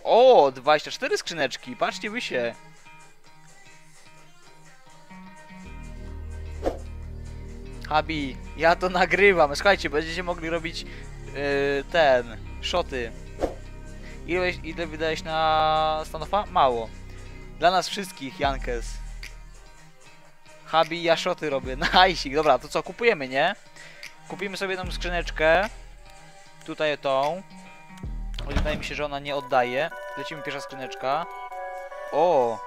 O, 24 skrzyneczki, patrzcie wy się. Habi, ja to nagrywam. Słuchajcie, będziecie mogli robić shoty. Ile wydałeś na Stanofa? Mało. Dla nas wszystkich, Jankes. Habi, ja shoty robię. Najsik. Dobra, to co, kupujemy, nie? Kupimy sobie tą skrzyneczkę. Tutaj tą. Wydaje mi się, że ona nie oddaje. Lecimy, pierwsza skrzyneczka. O!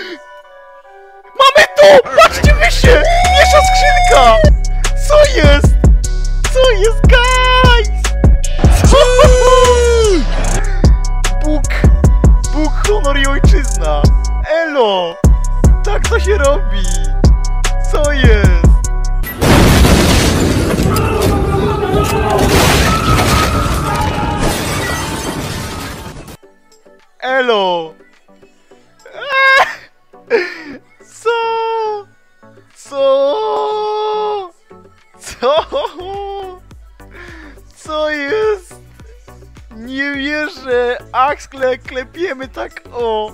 Mamy to! Patrzcie wy się! Pierwsza skrzynka! Co jest? Co jest, guys? Co? Bóg, honor i ojczyzna! Elo! Tak to się robi! Co jest? Elo! Co? Co? Co? Co jest? Nie wierzę! Axle klepiemy tak o!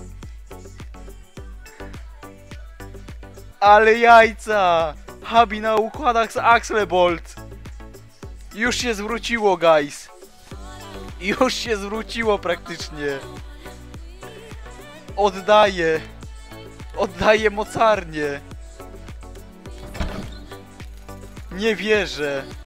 Ale jajca! Habi na układach z Axlebolt! Już się zwróciło, guys! Już się zwróciło praktycznie! Oddaję! Oddaję mocarnie! Nie wierzę!